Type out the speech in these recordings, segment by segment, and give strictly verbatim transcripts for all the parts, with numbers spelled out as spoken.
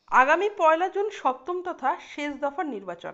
আগামী পয়লা জুন সপ্তম তথা শেষ দফার নির্বাচন।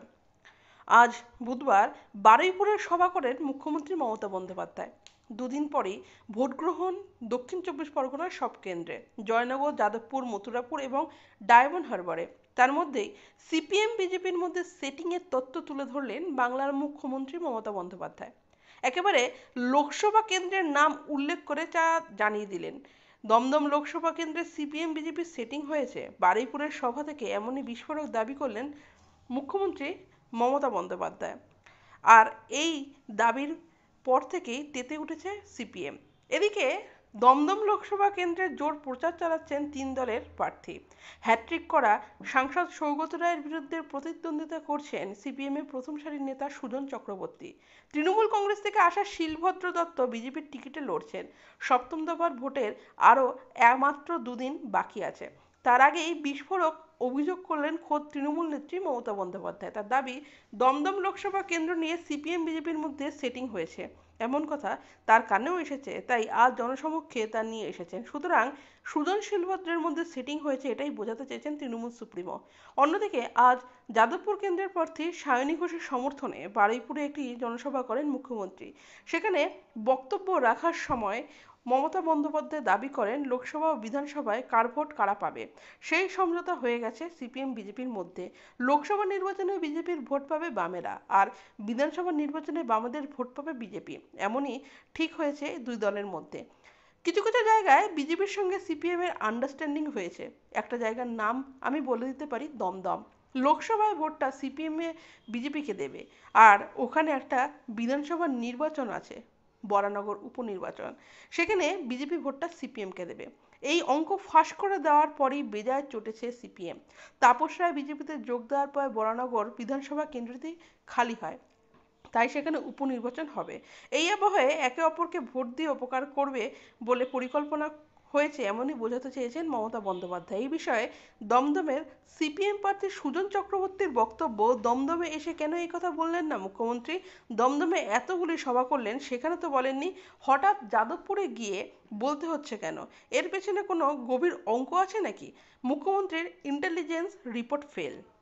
আজ বুধবার বারুইপুরে সভা করেন মুখ্যমন্ত্রী মমতা বন্দ্যোপাধ্যায়। দুদিন পরেই ভোট গ্রহণ দক্ষিণ চব্বিশ পরগনার সব কেন্দ্রে, জয়নগর, যাদবপুর, মথুরাপুর এবং ডায়মন্ড হারবারে। তার মধ্যেই সিপিএম বিজেপির মধ্যে সেটিংয়ের তত্ত্ব তুলে ধরলেন বাংলার মুখ্যমন্ত্রী মমতা বন্দ্যোপাধ্যায়। একেবারে লোকসভা কেন্দ্রের নাম উল্লেখ করে তা জানিয়ে দিলেন। দমদম লোকসভা কেন্দ্রে সিপিএম বিজেপির সেটিং হয়েছে। বারুইপুরের সভা থেকে এমনই বিস্ফোরক দাবি করলেন মুখ্যমন্ত্রী মমতা বন্দ্যোপাধ্যায়। আর এই দাবির পর থেকেই তেতে উঠেছে সিপিএম। এদিকে দমদম লোকসভা কেন্দ্রের জোর প্রচার চালাচ্ছেন তিন দলের প্রার্থী। হ্যাট্রিক করা সাংসদ সৌগত রায়ের বিরুদ্ধে প্রতিদ্বন্দ্বিতা করছেন সিপিএমের প্রথম সারির নেতা সুজন চক্রবর্তী। তৃণমূল কংগ্রেস থেকে আসা শিলভদ্র দত্ত বিজেপির টিকিটে লড়ছেন। সপ্তম দফার ভোটের আরও মাত্র দুদিন বাকি আছে। তার আগেই বিস্ফোরক অভিযোগ করলেন খোদ তৃণমূল নেত্রী মমতা বন্দ্যোপাধ্যায়। তার দাবি, দমদম লোকসভা কেন্দ্র নিয়ে সিপিএম বিজেপির মধ্যে সেটিং হয়েছে, এমন কথা তার কানেও এসেছে, তাই আজ জনসমক্ষে তা নিয়ে এসেছেন। সুতরাং সুজন শিলভদ্রের মধ্যে সেটিং হয়েছে, এটাই বোঝাতে চেয়েছেন তৃণমূল সুপ্রিমো। অন্যদিকে আজ যাদবপুর কেন্দ্রের প্রার্থী সায়নী ঘোষের সমর্থনে বারুইপুরে একটি জনসভা করেন মুখ্যমন্ত্রী। সেখানে বক্তব্য রাখার সময় মমতা বন্দ্যোপাধ্যায় দাবি করেন, লোকসভা ও বিধানসভায় কার ভোট কারা পাবে সেই সমঝোতা হয়ে গেছে সিপিএম বিজেপির মধ্যে। লোকসভা নির্বাচনে বিজেপির ভোট পাবে বামেরা, আর বিধানসভা নির্বাচনে বামেদের ভোট পাবে বিজেপি। এমনই ঠিক হয়েছে দুই দলের মধ্যে। কিছু কিছু জায়গায় বিজেপির সঙ্গে সিপিএম এর আন্ডারস্ট্যান্ডিং হয়েছে। একটা জায়গার নাম আমি বলে দিতে পারি, দমদম। লোকসভায় ভোটটা সিপিএম এ বিজেপিকে দেবে, আর ওখানে একটা বিধানসভার নির্বাচন আছে, বরানগর উপনির্বাচন, সেখানে বিজেপি ভোটটা সিপিএমকে দেবে। এই অঙ্ক ফাঁস করে দেওয়ার পরেই বেজায় চটেছে সিপিএম। তাপস রায় বিজেপিতে যোগ দেওয়ার পর বরানগর বিধানসভা কেন্দ্রটি খালি হয়, তাই সেখানে উপনির্বাচন হবে। এই আবহে একে অপরকে ভোট দিয়ে উপকার করবে বলে পরিকল্পনা হয়েছে, এমনই বোঝাতে চেয়েছেন মমতা বন্দ্যোপাধ্যায়। এই বিষয়ে দমদমের সিপিএম প্রার্থী সুজন চক্রবর্তীর বক্তব্য, দমদমে এসে কেন এই কথা বললেন না মুখ্যমন্ত্রী? দমদমে এতগুলি সভা করলেন, সেখানে তো বলেননি। হঠাৎ যাদবপুরে গিয়ে বলতে হচ্ছে কেন? এর পেছনে কোনো গভীর অঙ্ক আছে নাকি? মুখ্যমন্ত্রীর ইন্টেলিজেন্স রিপোর্ট ফেল।